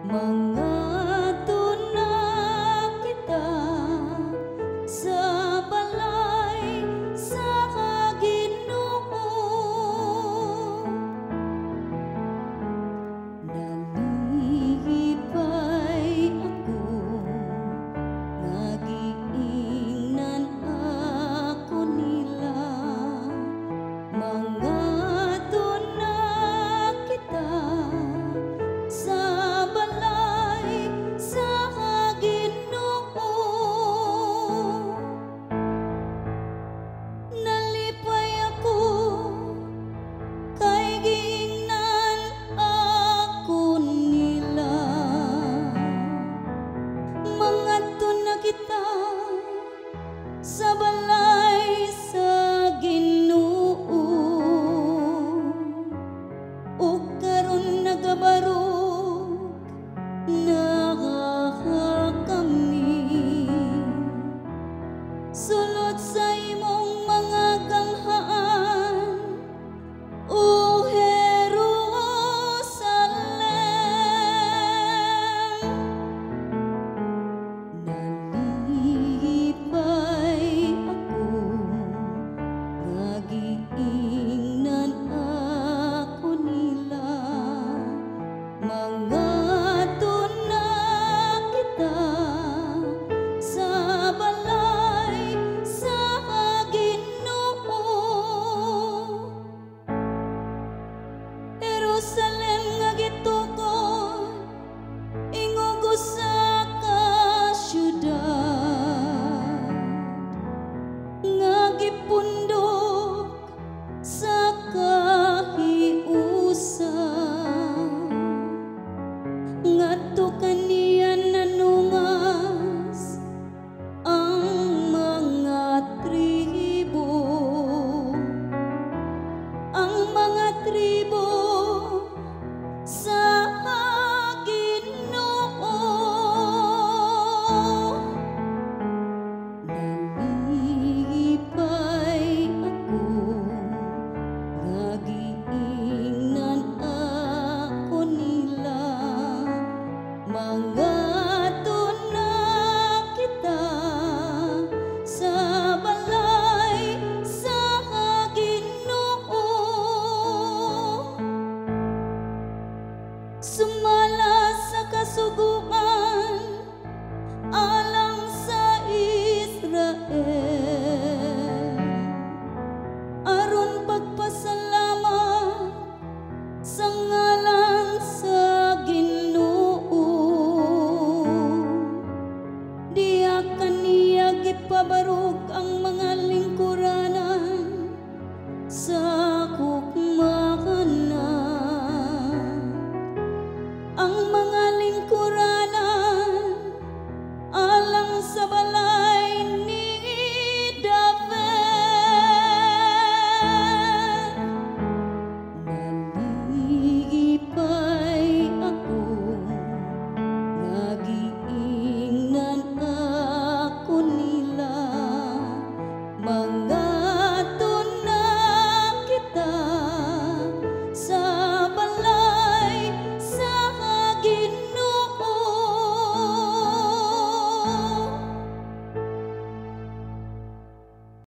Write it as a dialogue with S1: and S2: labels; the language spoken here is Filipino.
S1: Mga tuna kita sa balay sa Ginoo. Nalipay ako, nagiingnan ako nila. Mga tuna kita sa balay sa Ginoo. Nalipay ako, kay giingnan ako nila. Mga tuna kita sa balay sa Ginoo. O karon nagabarog na kami, sulod sa imong mga ganghaan, O Jerusalem. Nalipay ako, nagiingnan ako nila. Mga tuna kita sa balay sa Ginoo. Jerusalem nga gitukod, ingog usa ka syudad, nga gipundok sa kahiusan. Ngadto kaniya nanungas ang mga tribo, ang mga tribo sa Ginoo. Nalipay ako, nagiingnan ako nila. Mga tuna kita sa balay sa Ginoo. Sumala sa kasuguan